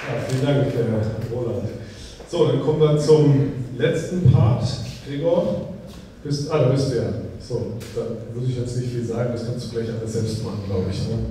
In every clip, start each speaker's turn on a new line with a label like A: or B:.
A: Ja, vielen Dank, Roland. So, dann kommen wir zum letzten Part. Gregor, da bist du ja. So, da würde ich jetzt nicht viel sagen, das kannst du gleich alles selbst machen, glaube ich. Ne?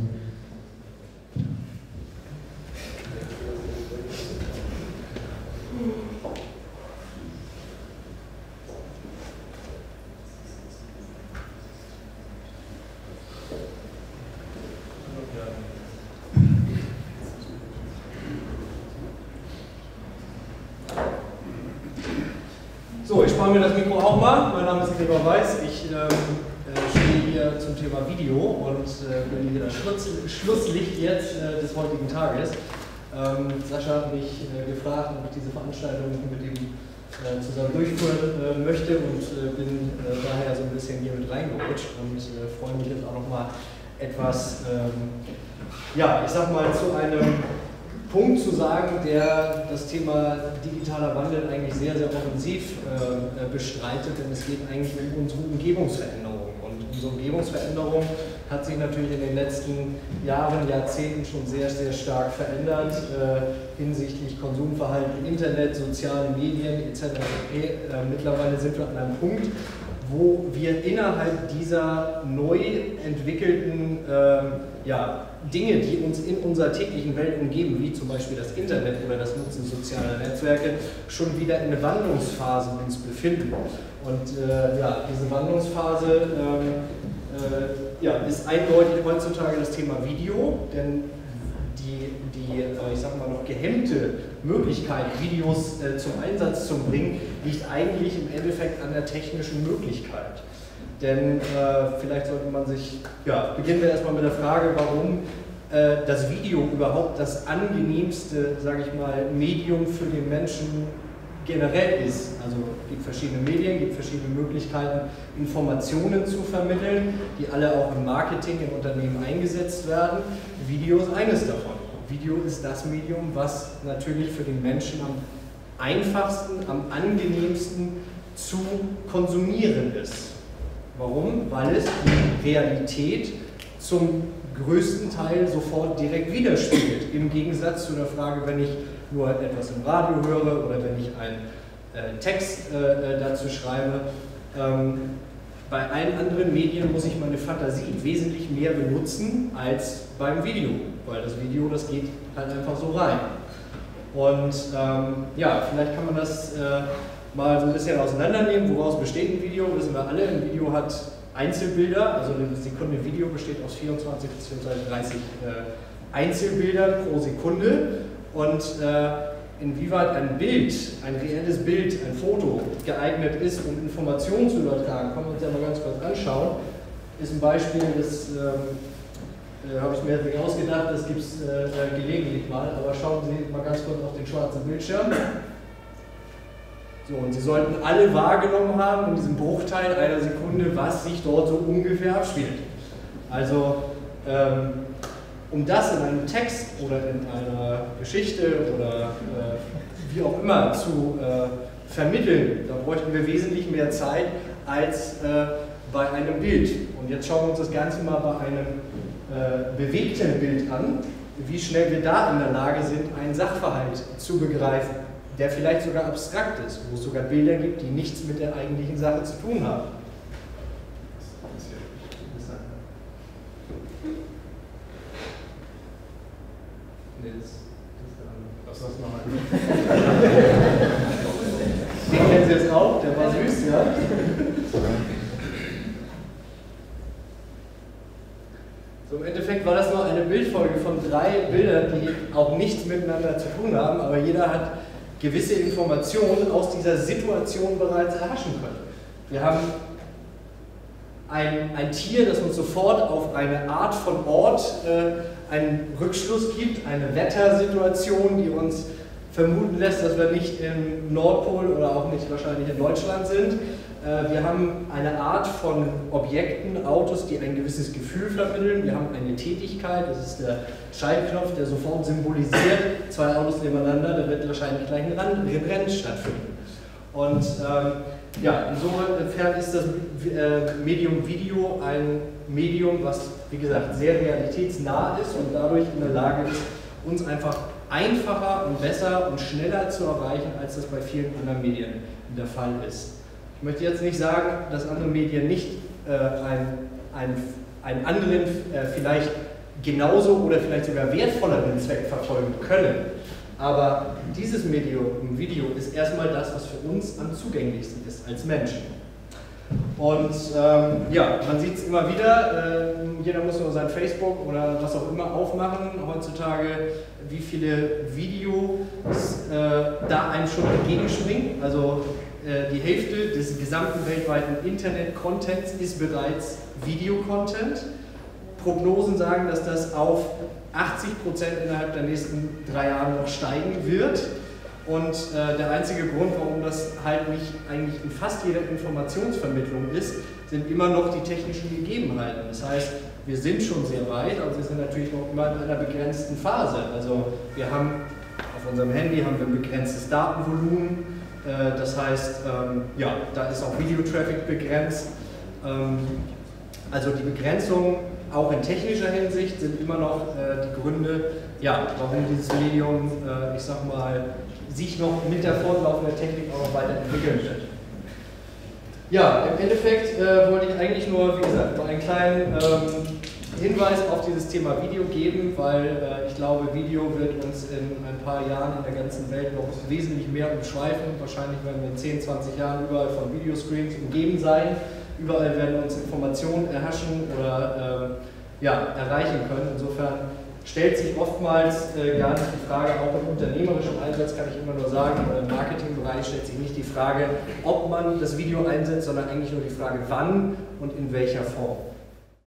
B: So, ich spare mir das Mikro auch mal. Mein Name ist Gregor Weiß. Ich stehe hier zum Thema Video und bin hier das Schlusslicht jetzt des heutigen Tages. Sascha hat mich gefragt, ob ich diese Veranstaltung mit ihm zusammen durchführen möchte und bin daher so ein bisschen hier mit reingerutscht und freue mich jetzt auch nochmal etwas, ja, ich sag mal, zu einem Punkt zu sagen, der das Thema digitaler Wandel eigentlich sehr, sehr offensiv bestreitet, denn es geht eigentlich um unsere Umgebungsveränderung. Und unsere Umgebungsveränderung hat sich natürlich in den letzten Jahren, Jahrzehnten schon sehr, sehr stark verändert hinsichtlich Konsumverhalten, Internet, soziale Medien etc. Mittlerweile sind wir an einem Punkt, wo wir innerhalb dieser neu entwickelten Dinge, die uns in unserer täglichen Welt umgeben, wie zum Beispiel das Internet oder das Nutzen sozialer Netzwerke, schon wieder in einer Wandlungsphase uns befinden. Und diese Wandlungsphase ist eindeutig heutzutage das Thema Video, denn die ich sag mal noch gehemmte Möglichkeit, Videos zum Einsatz zu bringen, liegt eigentlich im Endeffekt an der technischen Möglichkeit. Denn vielleicht sollte man sich, beginnen wir erstmal mit der Frage, warum das Video überhaupt das angenehmste, sage ich mal, Medium für den Menschen generell ist. Also es gibt verschiedene Medien, es gibt verschiedene Möglichkeiten, Informationen zu vermitteln, die alle auch im Marketing, in Unternehmen eingesetzt werden. Video ist eines davon. Video ist das Medium, was natürlich für den Menschen am einfachsten, am angenehmsten zu konsumieren ist. Warum? Weil es die Realität zum größten Teil sofort direkt widerspiegelt. Im Gegensatz zu der Frage, wenn ich nur etwas im Radio höre oder wenn ich einen Text dazu schreibe. Bei allen anderen Medien muss ich meine Fantasie wesentlich mehr benutzen als beim Video, weil das Video, das geht halt einfach so rein. Und vielleicht kann man das mal so ein bisschen auseinandernehmen. Woraus besteht ein Video? Wissen wir alle, ein Video hat Einzelbilder, also eine Sekunde Video besteht aus 24 bzw. 30 Einzelbildern pro Sekunde. Und inwieweit ein Bild, ein reelles Bild, ein Foto geeignet ist, um Informationen zu übertragen, können wir uns ja mal ganz kurz anschauen. Ist ein Beispiel, das habe ich mir jetzt nicht ausgedacht, das gibt es gelegentlich mal, aber schauen Sie mal ganz kurz auf den schwarzen Bildschirm. So, und Sie sollten alle wahrgenommen haben in diesem Bruchteil einer Sekunde, was sich dort so ungefähr abspielt. Also, um das in einem Text oder in einer Geschichte oder wie auch immer zu vermitteln, da bräuchten wir wesentlich mehr Zeit als bei einem Bild. Und jetzt schauen wir uns das Ganze mal bei einem bewegten Bild an, wie schnell wir da in der Lage sind, einen Sachverhalt zu begreifen, der vielleicht sogar abstrakt ist, wo es sogar Bilder gibt, die nichts mit der eigentlichen Sache zu tun haben. Den kennen Sie jetzt auch, der war süß, ja? So, im Endeffekt war das nur eine Bildfolge von 3 Bildern, die auch nichts miteinander zu tun haben, aber jeder hat gewisse Informationen aus dieser Situation bereits erhaschen können. Wir haben ein Tier, das uns sofort auf eine Art von Ort einen Rückschluss gibt, eine Wettersituation, die uns vermuten lässt, dass wir nicht im Nordpol oder auch nicht wahrscheinlich in Deutschland sind. Wir haben eine Art von Objekten, Autos, die ein gewisses Gefühl vermitteln. Wir haben eine Tätigkeit, das ist der Schaltknopf, der sofort symbolisiert, 2 Autos nebeneinander, da wird wahrscheinlich gleich ein Rennen stattfinden. Und insofern ist das Medium Video ein Medium, was, wie gesagt, sehr realitätsnah ist und dadurch in der Lage ist, uns einfach einfacher und besser und schneller zu erreichen, als das bei vielen anderen Medien der Fall ist. Ich möchte jetzt nicht sagen, dass andere Medien nicht einen anderen, vielleicht genauso oder vielleicht sogar wertvolleren Zweck verfolgen können. Aber dieses Video ist erstmal das, was für uns am zugänglichsten ist als Menschen. Und ja, man sieht es immer wieder, jeder muss nur sein Facebook oder was auch immer aufmachen heutzutage, wie viele Videos da einem schon entgegenspringen. Also die Hälfte des gesamten weltweiten Internet-Contents ist bereits Videocontent. Prognosen sagen, dass das auf 80% innerhalb der nächsten 3 Jahre noch steigen wird. Und der einzige Grund, warum das halt nicht eigentlich in fast jeder Informationsvermittlung ist, sind immer noch die technischen Gegebenheiten. Das heißt, wir sind schon sehr weit, aber wir sind natürlich noch immer in einer begrenzten Phase. Also wir haben auf unserem Handy haben wir ein begrenztes Datenvolumen. Das heißt, ja, da ist auch Videotraffic begrenzt. Also die Begrenzungen auch in technischer Hinsicht sind immer noch die Gründe, ja, warum dieses Medium, ich sag mal, sich noch mit der fortlaufenden Technik auch noch weiterentwickeln wird. Ja, im Endeffekt wollte ich eigentlich nur, wie gesagt, nur einen kleinen Hinweis auf dieses Thema Video geben, weil ich glaube, Video wird uns in ein paar Jahren in der ganzen Welt noch wesentlich mehr umschweifen. Wahrscheinlich werden wir in 10, 20 Jahren überall von Videoscreens umgeben sein. Überall werden uns Informationen erhaschen oder ja, erreichen können. Insofern stellt sich oftmals gar nicht die Frage, auch im unternehmerischen Einsatz kann ich immer nur sagen, im Marketingbereich stellt sich nicht die Frage, ob man das Video einsetzt, sondern eigentlich nur die Frage, wann und in welcher Form.